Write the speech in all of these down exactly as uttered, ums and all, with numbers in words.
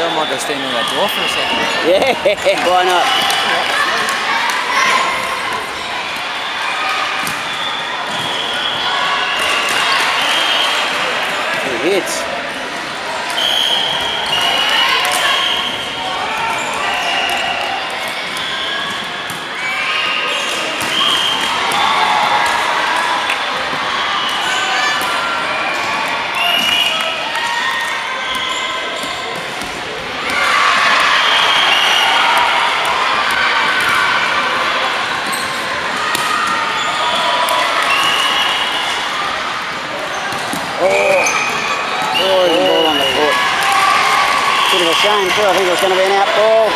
I might go stand in that door for a second. Yeah, why not? It hits. Bit of a shame too, I think it was going to be an out ball.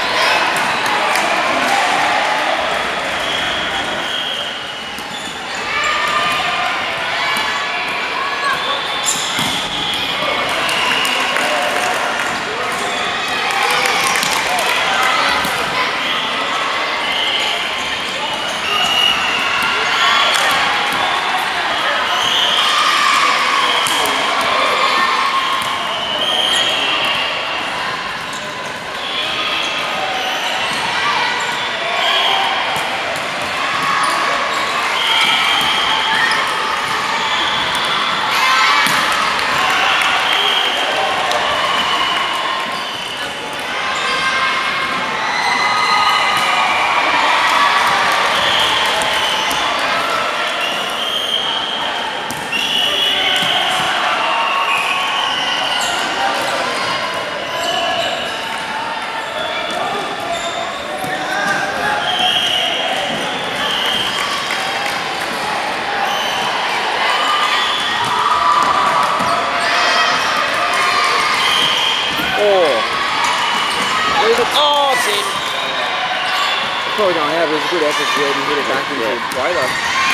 Oh, it's in. Probably don't have, it was a good effort to hit it back into Yeah. play though.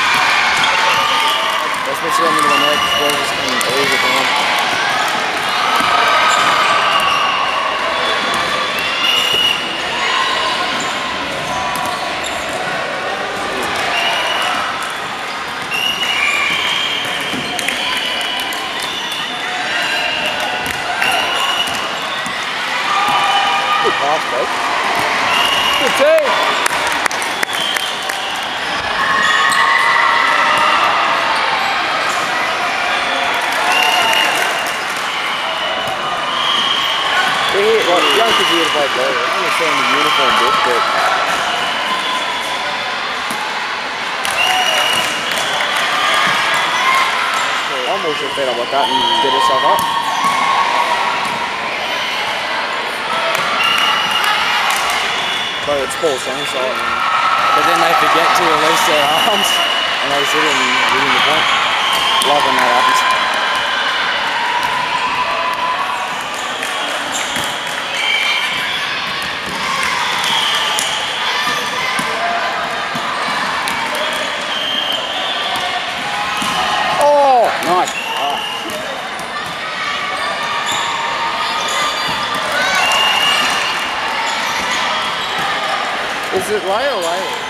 Especially on the one there, because balls just coming all the time. Good pass, mate. Good team. We hit, like, young kids here to play ball. I understand the uniform bit, but I'm also fed up like that and get yourself up. But it's Paul's same side. But then they forget to release their arms and they sit and win the point. Love when that happens. Oh, nice. Oh. Is it lay or lay?